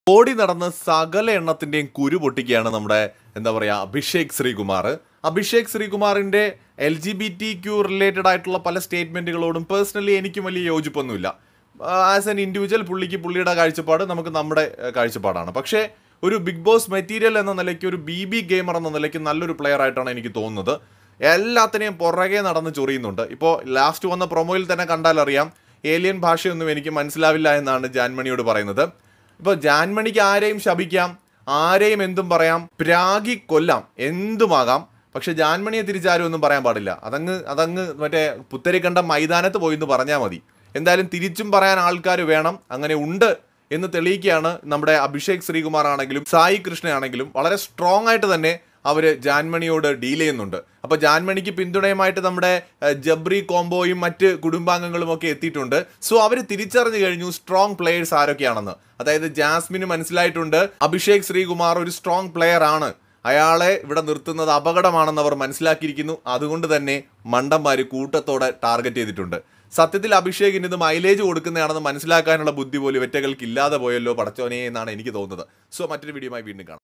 ഓടി നടന്ന് സകല എണ്ണത്തിന്റെയും കുരു പൊട്ടിക്കുകയാണ് നമ്മുടെ എന്താ പറയുക അഭിഷേക് ശ്രീകുമാർ. അഭിഷേക് ശ്രീകുമാറിന്റെ LGBT റിലേറ്റഡ് ആയിട്ടുള്ള പല സ്റ്റേറ്റ്മെന്റുകളോടും പേഴ്സണലി എനിക്കും വലിയ യോജിപ്പൊന്നുമില്ല. ആസ് എൻ ഇൻഡിവിജ്വൽ പുള്ളിയുടെ കാഴ്ചപ്പാട് നമുക്ക് നമ്മുടെ കാഴ്ചപ്പാടാണ്. പക്ഷേ ഒരു ബിഗ് ബോസ് മെറ്റീരിയൽ എന്ന നിലയ്ക്ക്, ഒരു BB ഗെയിമർ എന്ന നിലയ്ക്ക് നല്ലൊരു പ്ലെയർ ആയിട്ടാണ് എനിക്ക് തോന്നുന്നത്. എല്ലാത്തിനെയും പുറകെ നടന്ന് ചൊറിയുന്നുണ്ട്. ഇപ്പോൾ ലാസ്റ്റ് വന്ന പ്രൊമോയിൽ തന്നെ കണ്ടാലറിയാം, ഏലിയൻ ഭാഷയൊന്നും എനിക്ക് മനസ്സിലാവില്ല എന്നാണ് ജാൻമണിയോട് പറയുന്നത്. ഇപ്പോൾ ജാൻമണിക്ക് ആരെയും ശപിക്കാം, ആരെയും എന്തും പറയാം, പ്രാഗി കൊല്ലാം, എന്തുമാകാം. പക്ഷെ ജാൻമണിയെ തിരിച്ചാരും ഒന്നും പറയാൻ പാടില്ല. അതങ്ങ് മറ്റേ പുത്തരിക്കണ്ട മൈതാനത്ത് പോയി എന്ന് പറഞ്ഞാൽ മതി. എന്തായാലും തിരിച്ചും പറയാൻ ആൾക്കാർ വേണം. അങ്ങനെ ഉണ്ട് എന്ന് തെളിയിക്കുകയാണ് നമ്മുടെ അഭിഷേക് ശ്രീകുമാർ ആണെങ്കിലും സായി കൃഷ്ണ ആണെങ്കിലും വളരെ സ്ട്രോങ് ആയിട്ട് തന്നെ അവർ ജാൻമണിയോട് ഡീൽ ചെയ്യുന്നുണ്ട്. അപ്പോൾ ജാൻമണിക്ക് പിന്തുണയുമായിട്ട് നമ്മുടെ ജബ്രി കോംബോയും മറ്റ് കുടുംബാംഗങ്ങളും ഒക്കെ എത്തിയിട്ടുണ്ട്. സോ അവർ തിരിച്ചറിഞ്ഞു കഴിഞ്ഞു സ്ട്രോങ് പ്ലെയേഴ്സ് ആരൊക്കെയാണെന്ന്. അതായത് ജാസ്മിന് മനസ്സിലായിട്ടുണ്ട് അഭിഷേക് ശ്രീകുമാർ ഒരു സ്ട്രോങ് പ്ലെയർ ആണ്, അയാളെ ഇവിടെ നിർത്തുന്നത് അപകടമാണെന്ന് അവർ മനസ്സിലാക്കിയിരിക്കുന്നു. അതുകൊണ്ട് തന്നെ മണ്ടന്മാർ കൂട്ടത്തോടെ ടാർഗറ്റ് ചെയ്തിട്ടുണ്ട്. സത്യത്തിൽ അഭിഷേകിന് ഇത് മൈലേജ് കൊടുക്കുന്നതാണെന്ന് മനസ്സിലാക്കാനുള്ള ബുദ്ധി പോലും ഇവറ്റകൾക്ക് ഇല്ലാതെ പോയല്ലോ പടച്ചോനെ എന്നാണ് എനിക്ക് തോന്നുന്നത്. സോ മറ്റൊരു വീഡിയോയുമായി വീണ്ടും കാണാം.